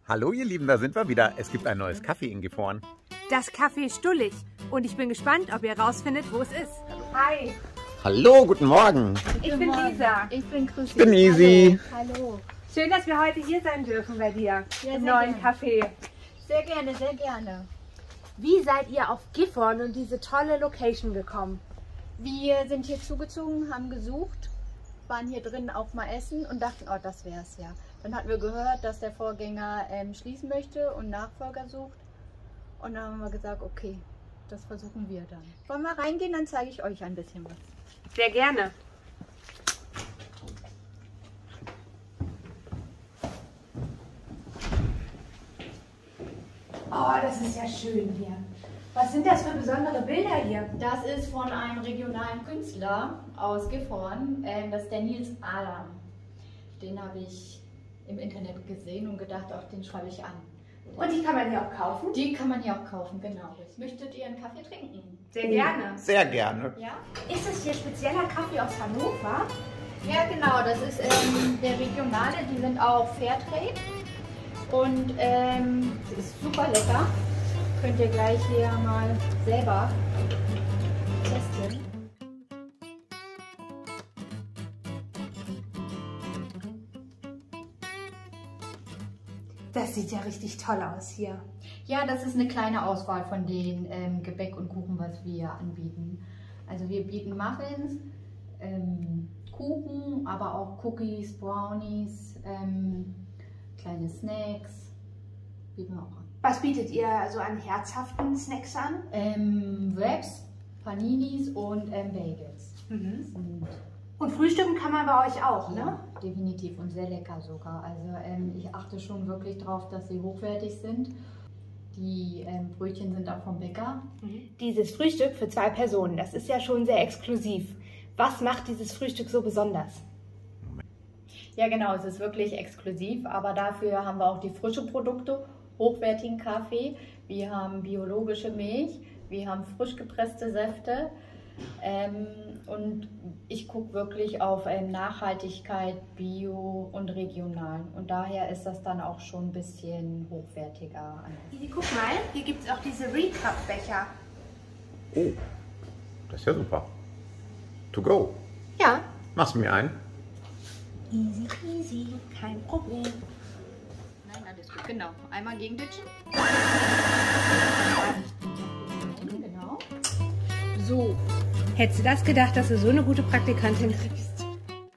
Hallo ihr Lieben, da sind wir wieder. Es gibt ein neues Café in Gifhorn. Das Café Stullig. Und ich bin gespannt, ob ihr rausfindet, wo es ist. Hi. Hallo, guten Morgen. Ich bin Lisa. Ich bin Chrissy. Ich bin Easy. Hallo. Schön, dass wir heute hier sein dürfen bei dir. Ja, Im sehr neuen gerne. Café. Sehr gerne, sehr gerne. Wie seid ihr auf Gifhorn und diese tolle Location gekommen? Wir sind hier zugezogen, haben gesucht, waren hier drin auch mal essen und dachten, oh, das wär's ja. Dann hatten wir gehört, dass der Vorgänger schließen möchte und Nachfolger sucht. Und dann haben wir gesagt, okay, das versuchen wir dann. Wollen wir reingehen, dann zeige ich euch ein bisschen was. Sehr gerne. Oh, das ist ja schön hier. Was sind das für besondere Bilder hier? Das ist von einem regionalen Künstler aus Gifhorn, das ist der Nils Adam. Den habe ich im Internet gesehen und gedacht, auch den schreibe ich an. Und die kann man hier auch kaufen? Die kann man hier auch kaufen, genau. Möchtet ihr einen Kaffee trinken? Sehr gerne. Sehr gerne. Ja? Ist es hier spezieller Kaffee aus Hannover? Ja, genau. Das ist der regionale. Die sind auch Fairtrade. Und es ist super lecker. Könnt ihr gleich hier mal selber testen. Das sieht ja richtig toll aus hier. Ja, das ist eine kleine Auswahl von den Gebäck und Kuchen, was wir anbieten. Also wir bieten Muffins, Kuchen, aber auch Cookies, Brownies, kleine Snacks, bieten wir auch an. Was bietet ihr so an herzhaften Snacks an? Wraps, Paninis und Bagels. Und frühstücken kann man bei euch auch, ne? Ja, definitiv und sehr lecker sogar. Also ich achte schon wirklich darauf, dass sie hochwertig sind. Die Brötchen sind auch vom Bäcker. Dieses Frühstück für 2 Personen, das ist ja schon sehr exklusiv. Was macht dieses Frühstück so besonders? Ja genau, es ist wirklich exklusiv, aber dafür haben wir auch die frischen Produkte, hochwertigen Kaffee. Wir haben biologische Milch, wir haben frisch gepresste Säfte. Und ich gucke wirklich auf Nachhaltigkeit, Bio und regional. Und daher ist das dann auch schon ein bisschen hochwertiger. Easy, guck mal, hier gibt es auch diese Recap-Becher. Oh, das ist ja super. To go. Ja. Machst du mir ein? Easy peasy, kein Problem. Nein, alles gut. Genau. Einmal gegenditschen. Genau. So. Hättest du das gedacht, dass du so eine gute Praktikantin kriegst?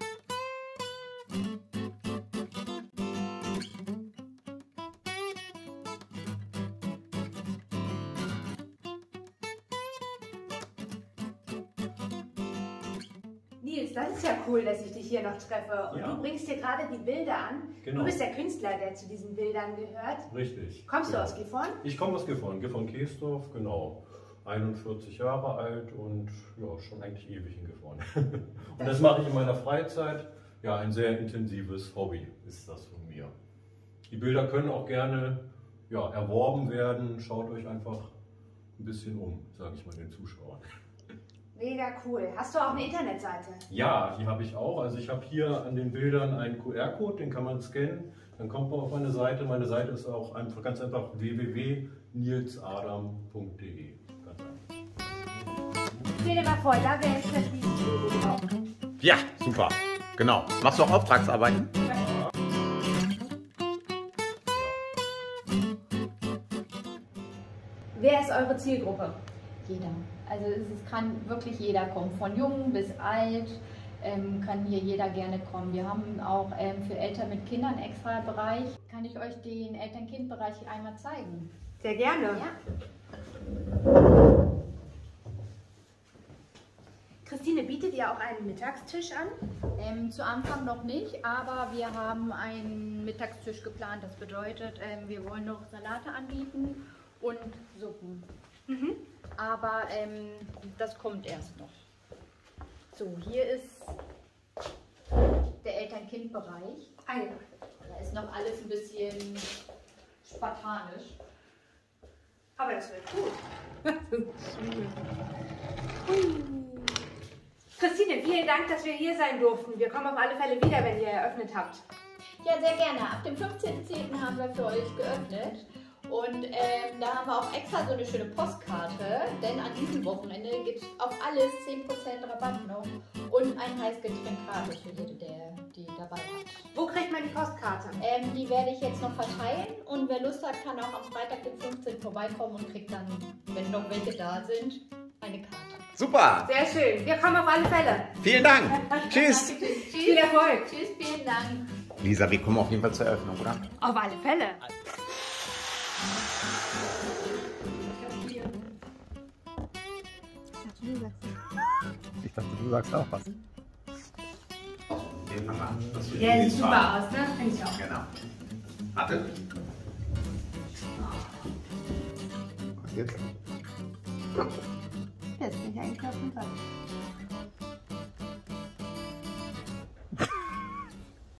Nils, das ist ja cool, dass ich dich hier noch treffe. Und Ja. du bringst dir gerade die Bilder an. Genau. Du bist der Künstler, der zu diesen Bildern gehört. Richtig. Kommst du Genau. aus Gifhorn? Ich komme aus Gifhorn, Gifhorn-Keesdorf, genau. 41 Jahre alt und ja, schon eigentlich ewig in Gifhorn. Und das mache ich in meiner Freizeit. Ja, ein sehr intensives Hobby ist das von mir. Die Bilder können auch gerne erworben werden. Schaut euch einfach ein bisschen um, sage ich mal den Zuschauern. Mega cool. Hast du auch eine Internetseite? Ja, die habe ich auch. Also ich habe hier an den Bildern einen QR-Code, den kann man scannen. Dann kommt man auf meine Seite. Meine Seite ist auch einfach, ganz einfach www.nilsadam.de. Ganz einfach. Stell dir mal vor, da wäre jetzt das Logo drauf. Ja, super. Genau. Machst du auch Auftragsarbeiten? Wer ist eure Zielgruppe? Jeder. Also es kann wirklich jeder kommen, von jung bis alt kann hier jeder gerne kommen. Wir haben auch für Eltern mit Kindern einen extra Bereich. Kann ich euch den Eltern-Kind-Bereich einmal zeigen? Sehr gerne. Ja. Christine, bietet ihr auch einen Mittagstisch an? Zu Anfang noch nicht, aber wir haben einen Mittagstisch geplant. Das bedeutet, wir wollen noch Salate anbieten und Suppen. Aber das kommt erst noch. So, hier ist der Eltern-Kind-Bereich. Ah ja. Da ist noch alles ein bisschen spartanisch. Aber das wird gut. Christine, vielen Dank, dass wir hier sein durften. Wir kommen auf alle Fälle wieder, wenn ihr eröffnet habt. Ja, sehr gerne. Ab dem 15.10. haben wir für euch geöffnet. Und da haben wir auch extra so eine schöne Postkarte, denn an diesem Wochenende gibt es auf alles 10% Rabatt noch und ein Heißgetränk gratis für jede, die dabei hat. Wo kriegt man die Postkarte? Die werde ich jetzt noch verteilen und wer Lust hat, kann auch am Freitag, den 15. vorbeikommen und kriegt dann, wenn noch welche da sind, eine Karte. Super. Sehr schön. Wir kommen auf alle Fälle. Vielen Dank. Tschüss. Tschüss. Viel Erfolg. Tschüss, vielen Dank. Lisa, wir kommen auf jeden Fall zur Eröffnung, oder? Auf alle Fälle. Ich dachte, du sagst auch was. Den haben wir. Das wird Der sieht super aus, ne? Finde ich auch. Genau. Warte. Was jetzt? Jetzt bin ich eigentlich auf dem Fall.